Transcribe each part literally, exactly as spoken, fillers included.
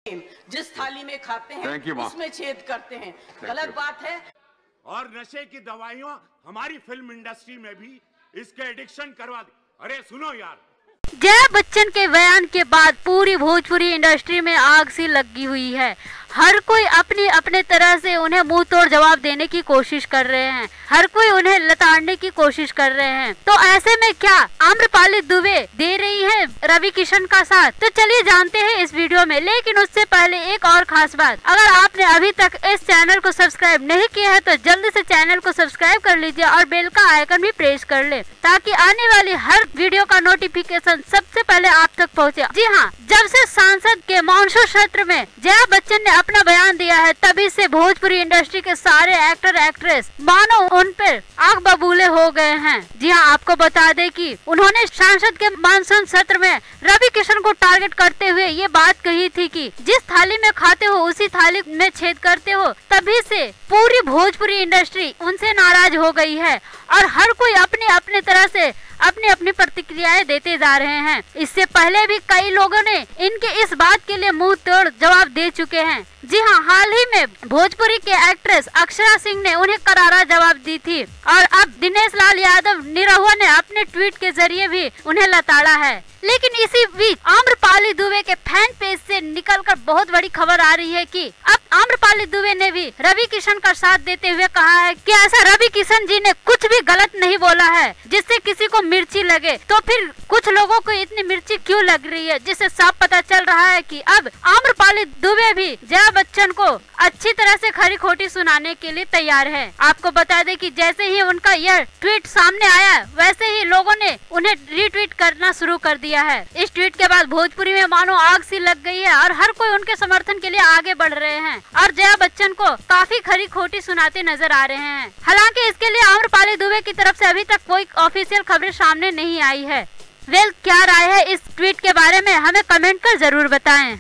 जिस थाली में खाते हैं उसमें छेद करते हैं, गलत बात है। और नशे की दवाइयां हमारी फिल्म इंडस्ट्री में भी इसके एडिक्शन करवा दी। अरे सुनो यार, जया बच्चन के बयान के बाद पूरी भोजपुरी इंडस्ट्री में आग सी लगी हुई है। हर कोई अपनी अपने तरह से उन्हें मुंह तोड़ जवाब देने की कोशिश कर रहे हैं, हर कोई उन्हें लताड़ने की कोशिश कर रहे हैं। तो ऐसे में क्या आम्रपाली दुबे दे रही है रवि किशन का साथ? तो चलिए जानते हैं इस वीडियो में। लेकिन उससे पहले एक और खास बात, अगर आपने अभी तक इस चैनल को सब्सक्राइब नहीं किया है तो जल्दी से चैनल को सब्सक्राइब कर लीजिए और बेल का आइकन भी प्रेस कर ले, ताकि आने वाली हर वीडियो का नोटिफिकेशन सबसे पहले आप तक पहुँचे। जी हाँ, जब से सांसद के मानसून सत्र में जया बच्चन ने अपना बयान दिया है, तभी से भोजपुरी इंडस्ट्री के सारे एक्टर एक्ट्रेस मानो उन पर आग बबूले हो गए हैं। जी हाँ, आपको बता दें कि उन्होंने सांसद के मानसून सत्र में रवि किशन को टारगेट करते हुए ये बात कही थी कि जिस थाली में खाते हो उसी थाली में छेद करते हो। तभी से पूरी भोजपुरी इंडस्ट्री उनसे नाराज हो गई है और हर कोई अपने अपने तरह से अपनी अपनी प्रतिक्रियाएं देते जा रहे हैं। इससे पहले भी कई लोगों ने इनके इस बात के लिए मुंह तोड़ जवाब दे चुके हैं। जी हाँ, हाल ही में भोजपुरी के एक्ट्रेस अक्षरा सिंह ने उन्हें करारा जवाब दी थी और अब दिनेश लाल यादव निरहुआ ने अपने ट्वीट के जरिए भी उन्हें लताड़ा है। लेकिन इसी बीच आम्रपाली दुबे के फैन पेज से निकलकर बहुत बड़ी खबर आ रही है कि अब आम्रपाली दुबे ने भी रवि किशन का साथ देते हुए कहा है कि ऐसा रवि किशन जी ने कुछ भी गलत नहीं बोला है जिससे किसी को मिर्ची लगे। तो फिर कुछ लोगों को इतनी मिर्ची क्यों लग रही है, जिससे साफ पता चल रहा है कि अब आम्रपाली दुबे भी जया बच्चन को अच्छी तरह से खरी खोटी सुनाने के लिए तैयार है। आपको बता दें कि जैसे ही उनका यह ट्वीट सामने आया, वैसे ही लोगों ने उन्हें रीट्वीट करना शुरू कर दिया है। इस ट्वीट के बाद भोजपुरी में मानो आग सी लग गई है और हर कोई उनके समर्थन के लिए आगे बढ़ रहे हैं और जया बच्चन को काफी खरी खोटी सुनाते नजर आ रहे हैं। हालांकि इसके लिए आम्रपाली दुबे की तरफ से अभी तक कोई ऑफिशियल खबरें सामने नहीं आई है। वेल, क्या राय है इस ट्वीट के बारे में हमें कमेंट कर जरूर बताएं।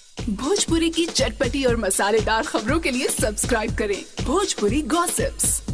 भोजपुरी की चटपटी और मसालेदार खबरों के लिए सब्सक्राइब करें भोजपुरी गॉसिप्स।